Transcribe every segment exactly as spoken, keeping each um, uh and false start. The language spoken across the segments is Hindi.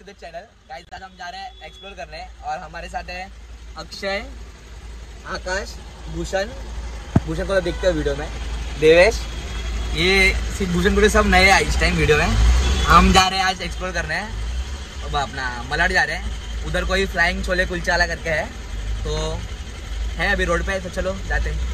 The channel. गाइस आज हम जा रहे हैं एक्सप्लोर करने और हमारे साथ है अक्षय, आकाश, भूषण। भूषण को तो देखते हो वीडियो में, देवेश। ये सिर्फ भूषण पूरे सब नए हैं इस टाइम वीडियो में। हम जा रहे हैं आज एक्सप्लोर करने, अब अपना मलाड जा रहे हैं। उधर कोई फ्लाइंग छोले कुलचा वाला करके है, तो है अभी रोड पे, तो चलो जाते हैं।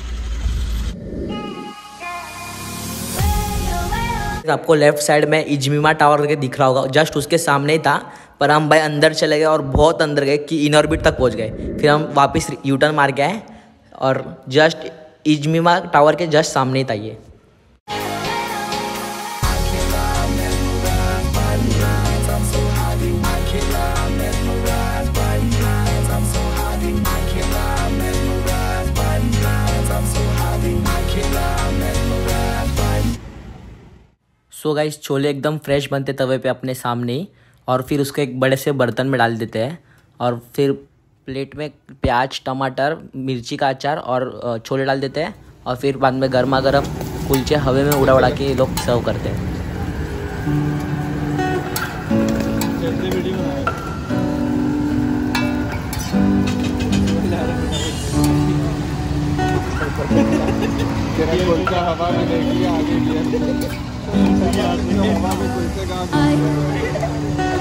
आपको लेफ्ट साइड में इजमीमा टावर करके दिख रहा होगा, जस्ट उसके सामने ही था। पर हम भाई अंदर चले गए और बहुत अंदर गए कि इन ऑर्बिट तक पहुंच गए। फिर हम वापस यू टर्न मार के आए और जस्ट इजमीमा टावर के जस्ट सामने ही था ये। सो गाइस छोले एकदम फ्रेश बनते तवे पे अपने सामने ही, और फिर उसको एक बड़े से बर्तन में डाल देते हैं और फिर प्लेट में प्याज, टमाटर, मिर्ची का अचार और छोले डाल देते हैं और फिर बाद में गर्मा गर्म कुलचे हवे में उड़ा उड़ा के ये लोग सर्व करते हैं। हवा में देखिए आगे हवा में कुलचे का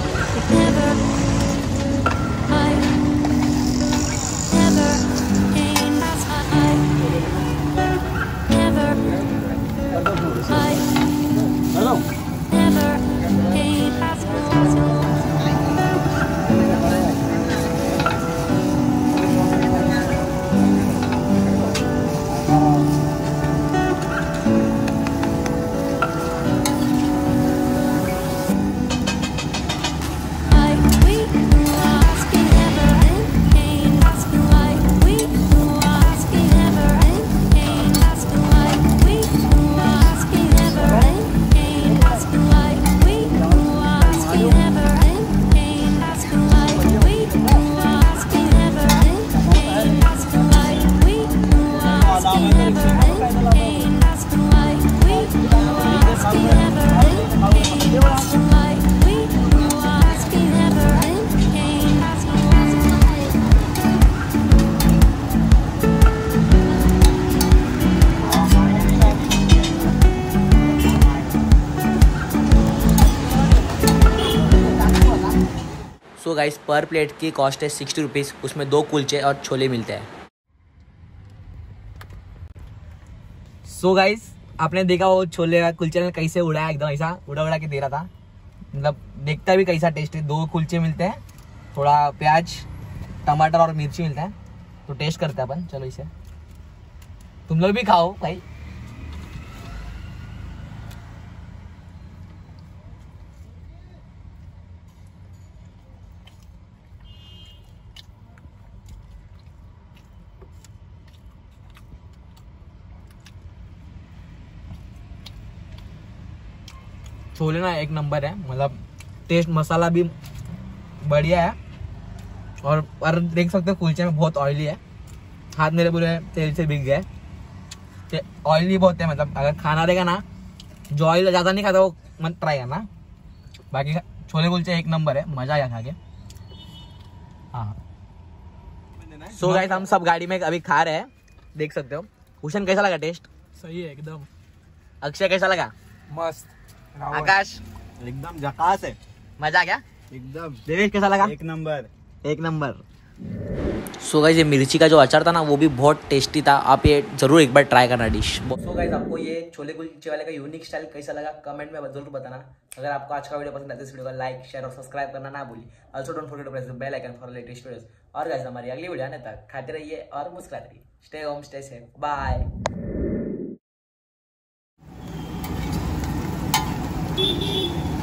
सो गाइस पर प्लेट की कॉस्ट है सिक्सटी रुपीज़, उसमें दो कुलचे और छोले मिलते हैं। सो so गाइस आपने देखा वो छोले का कुलचे ने कैसे उड़ाया, एकदम ऐसा उड़ा उड़ा के दे रहा था। मतलब देखता भी कैसा टेस्ट है। दो कुलचे मिलते हैं, थोड़ा प्याज, टमाटर और मिर्ची मिलता है, तो टेस्ट करते हैं अपन। चलो इसे तुम लोग भी खाओ भाई। छोले ना एक नंबर है, मतलब टेस्ट, मसाला भी बढ़िया है। और पर देख सकते हो कुलचे में बहुत ऑयली है, हाथ मेरे पूरे तेल से भीग गए। ऑयली बहुत है, मतलब अगर खाना रहेगा ना, जो ऑयल ज़्यादा नहीं खाता वो मत ट्राई करना। बाकी छोले कुलचे एक नंबर है, मज़ा आया खा के। हाँ सो गाइस हम सब गाड़ी में अभी खा रहे हैं, देख सकते हो। भूषण कैसा लगा टेस्ट? सही है एकदम। अक्षय कैसा लगा? मस्त। आकाश एकदम झकास है, मजा आ गया एकदम। देवेश कैसा लगा? एक नंबर एक नंबर। सो गाइस ये मिर्ची का जो अचार था ना, वो भी बहुत टेस्टी था। आप ये जरूर एक बार ट्राई करना डिश। सो गाइस आपको ये छोले कुलचे वाले का यूनिक स्टाइल कैसा लगा कमेंट में जरूर बताना। अगर आपको आज का वीडियो पसंद आया तो इस वीडियो को लाइक, शेयर और सब्सक्राइब करना ना भूलिए। Also don't forget to press the bell icon for latest videos. और गाइस हमारी अगली वीडियो आने तक खाते रहिए और मुस्कुराते रहिए। Stay home, stay safe, bye.